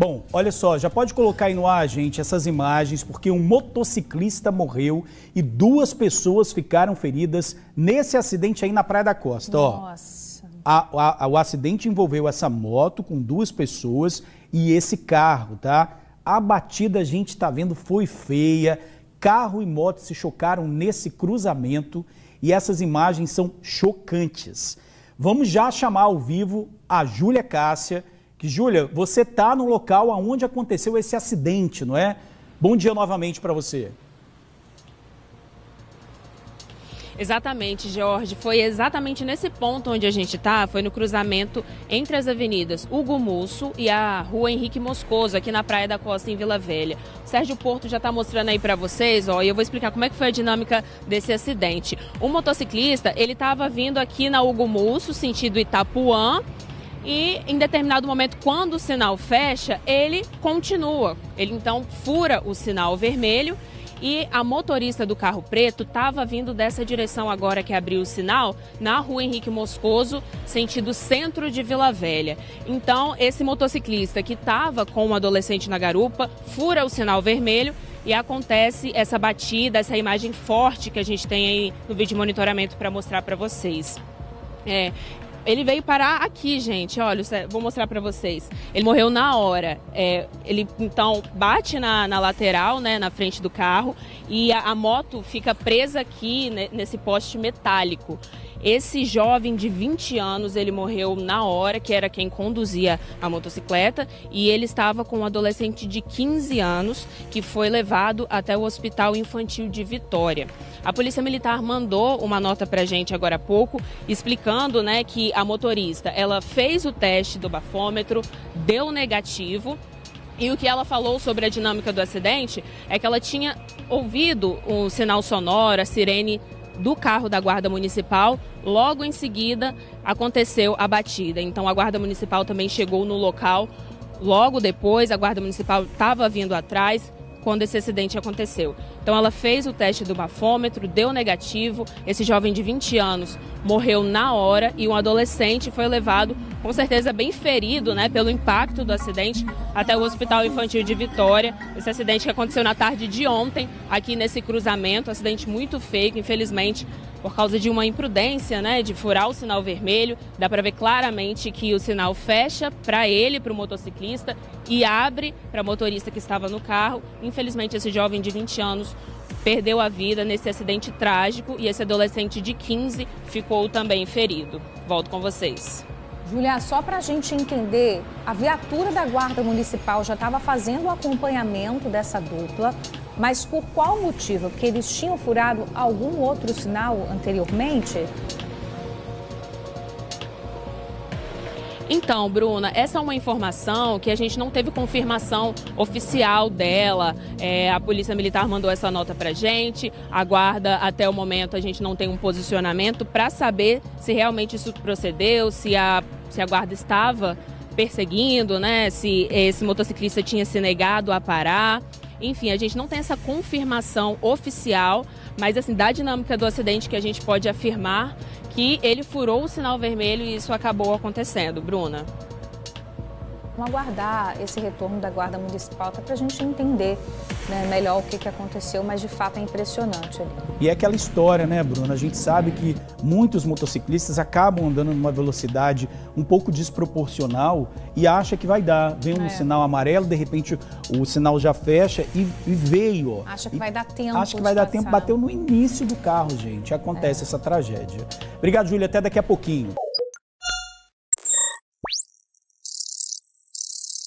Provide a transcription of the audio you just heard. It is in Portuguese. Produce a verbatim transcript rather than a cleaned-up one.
Bom, olha só, já pode colocar aí no ar, gente, essas imagens, porque um motociclista morreu e duas pessoas ficaram feridas nesse acidente aí na Praia da Costa. Nossa. Ó, a, a, o acidente envolveu essa moto com duas pessoas e esse carro, tá? A batida, a gente tá vendo, foi feia. Carro e moto se chocaram nesse cruzamento e essas imagens são chocantes. Vamos já chamar ao vivo a Júlia Cássia. Que, Júlia, você está no local onde aconteceu esse acidente, não é? Bom dia novamente para você. Exatamente, Jorge. Foi exatamente nesse ponto onde a gente está, foi no cruzamento entre as avenidas Hugo Musso e a rua Henrique Moscoso, aqui na Praia da Costa, em Vila Velha. O Sérgio Porto já está mostrando aí para vocês, ó, e eu vou explicar como é que foi a dinâmica desse acidente. O motociclista, ele estava vindo aqui na Hugo Musso, sentido Itapuã, e em determinado momento, quando o sinal fecha, ele continua. Ele então fura o sinal vermelho e a motorista do carro preto estava vindo dessa direção agora que abriu o sinal, na rua Henrique Moscoso, sentido centro de Vila Velha. Então, esse motociclista que estava com um adolescente na garupa, fura o sinal vermelho e acontece essa batida, essa imagem forte que a gente tem aí no vídeo de monitoramento para mostrar para vocês. É... Ele veio parar aqui, gente, olha, vou mostrar para vocês. Ele morreu na hora. É, ele, então, bate na, na lateral, né, na frente do carro, e a, a moto fica presa aqui, né, nesse poste metálico. Esse jovem de vinte anos, ele morreu na hora, que era quem conduzia a motocicleta, e ele estava com um adolescente de quinze anos, que foi levado até o Hospital Infantil de Vitória. A Polícia Militar mandou uma nota pra gente agora há pouco, explicando, né, que a motorista, ela fez o teste do bafômetro, deu negativo, e o que ela falou sobre a dinâmica do acidente é que ela tinha ouvido um sinal sonoro, a sirene do carro da Guarda Municipal. Logo em seguida aconteceu a batida. Então a Guarda Municipal também chegou no local. Logo depois a Guarda Municipal estava vindo atrás quando esse acidente aconteceu. Então ela fez o teste do bafômetro, deu negativo. Esse jovem de vinte anos morreu na hora e um adolescente foi levado, com certeza bem ferido, né, pelo impacto do acidente, até o Hospital Infantil de Vitória. Esse acidente que aconteceu na tarde de ontem, aqui nesse cruzamento, um acidente muito feio, infelizmente, por causa de uma imprudência, né, de furar o sinal vermelho. Dá para ver claramente que o sinal fecha para ele, para o motociclista, e abre para a motorista que estava no carro. Infelizmente, esse jovem de vinte anos perdeu a vida nesse acidente trágico e esse adolescente de quinze ficou também ferido. Volto com vocês. Júlia, só para a gente entender, a viatura da Guarda Municipal já estava fazendo o acompanhamento dessa dupla, mas por qual motivo? Porque eles tinham furado algum outro sinal anteriormente? Então, Bruna, essa é uma informação que a gente não teve confirmação oficial dela. É, a Polícia Militar mandou essa nota pra gente. A Guarda, até o momento, a gente não tem um posicionamento para saber se realmente isso procedeu, se a, se a Guarda estava perseguindo, né? Se esse motociclista tinha se negado a parar. Enfim, a gente não tem essa confirmação oficial, mas assim, da dinâmica do acidente que a gente pode afirmar que ele furou o sinal vermelho e isso acabou acontecendo. Bruna. Vamos aguardar esse retorno da Guarda Municipal para a gente entender, né, melhor o que, que aconteceu, mas de fato é impressionante ali. E é aquela história, né, Bruna? A gente sabe que muitos motociclistas acabam andando numa velocidade um pouco desproporcional e acha que vai dar. Vem um é. sinal amarelo, de repente o sinal já fecha e, e veio. Ó. Acha que e vai dar tempo. Acha que vai dar passar. tempo, bateu no início do carro, gente. Acontece é. essa tragédia. Obrigado, Júlia. Até daqui a pouquinho.